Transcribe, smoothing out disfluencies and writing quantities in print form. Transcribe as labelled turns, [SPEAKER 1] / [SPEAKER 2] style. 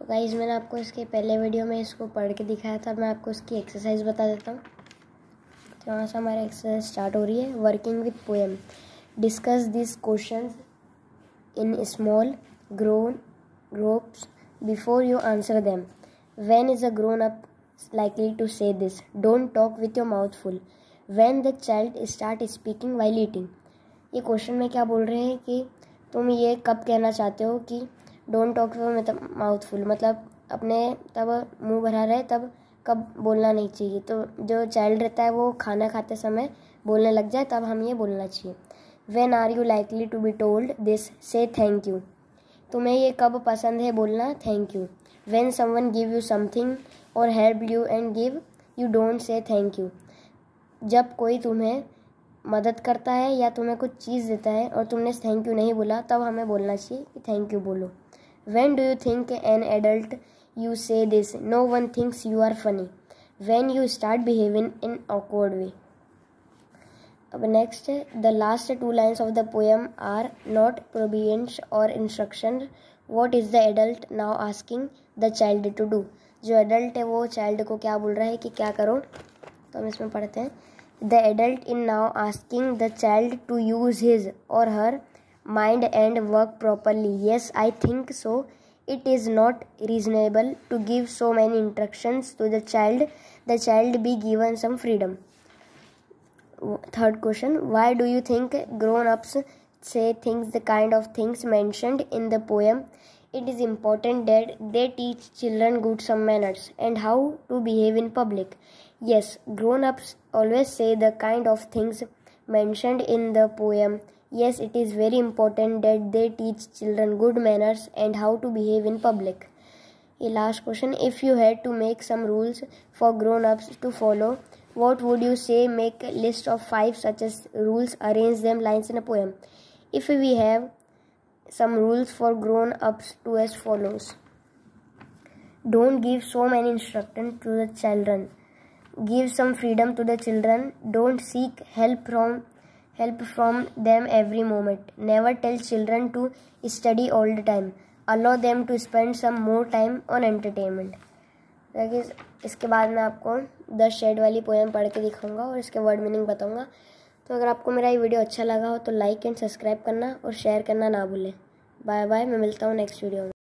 [SPEAKER 1] तो गाइस मैंने आपको इसके पहले वीडियो में इसको पढ़ के दिखाया था। मैं आपको इसकी एक्सरसाइज बता देता हूँ। तो यहाँ से हमारी एक्सरसाइज स्टार्ट हो रही है। Working with poem, discuss this questions in small groups before you answer them. When is a grown up likely to say this? Don't talk with your mouth full. When the child start speaking while eating. ये question में क्या बोल रहे हैं कि तुम ये कब कहना चाहते हो कि डोंट टॉक मतलब माउथ फुल, मतलब अपने तब मुंह भरा रहे तब कब बोलना नहीं चाहिए। तो जो चाइल्ड रहता है वो खाना खाते समय बोलने लग जाए तब हम ये बोलना चाहिए। When are you likely to be told this? Say thank you. तुम्हें ये कब पसंद है बोलना thank you. When someone give you something or help you and give you don't say thank you. जब कोई तुम्हें मदद करता है या तुम्हें कुछ चीज़ देता है और तुमने थैंक यू नहीं बोला तब हमें बोलना चाहिए कि थैंक यू बोलो। When do you think an adult you say this? No one thinks you are funny. When you start behaving in awkward way. अब नेक्स्ट है, the last two lines of the poem are not prohibitions और instruction. What is the adult now asking the child to do? जो adult है वो child को क्या बोल रहा है कि क्या करो। तो हम इसमें पढ़ते हैं, the adult in now asking the child to use his or her mind and work properly. Yes I think so. It is not reasonable to give so many instructions to the child be given some freedom. Third question, why do you think grown-ups say the kind of things mentioned in the poem? It is important that they teach children good some manners and how to behave in public. Yes, grown-ups always say the kind of things mentioned in the poem. Yes, it is very important that they teach children good manners and how to behave in public. A last question, if you had to make some rules for grown-ups to follow, what would you say? Make a list of 5 such as rules, arrange them lines in a poem. If we have some rules for grown-ups to as follows. Don't give so many instructions to the children. Give some freedom to the children. Don't seek help from them every moment. Never tell children to study all the time. Allow them to spend some more time on entertainment. देखिए इसके बाद मैं आपको the shade वाली poem पढ़ के दिखाऊंगा और इसके वर्ड मीनिंग बताऊंगा। तो अगर आपको मेरा ये वीडियो अच्छा लगा हो तो लाइक एंड सब्सक्राइब करना और शेयर करना ना भूलें। बाय बाय, मैं मिलता हूँ नेक्स्ट वीडियो में।